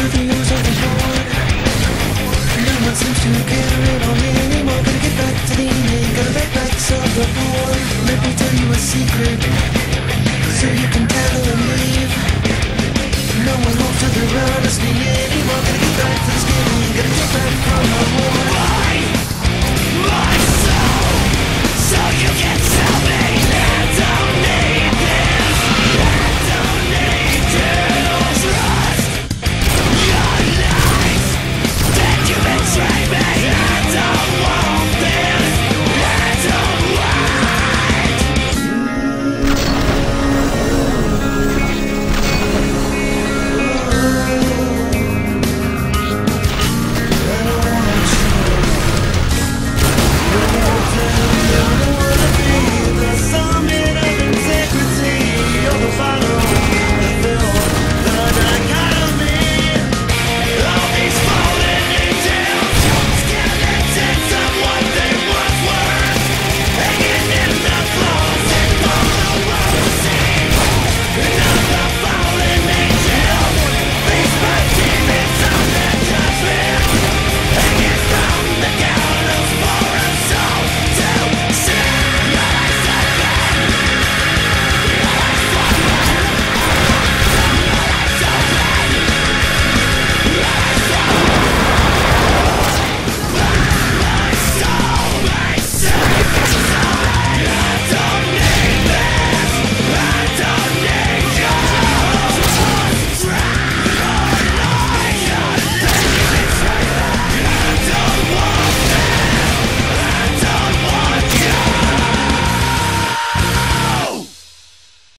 the news overboard. No one seems to care it on me anymore. Gotta get back to the evening, gotta make bags of the war. Let me tell you a secret, so you can tell her and leave. No one holds to their honesty.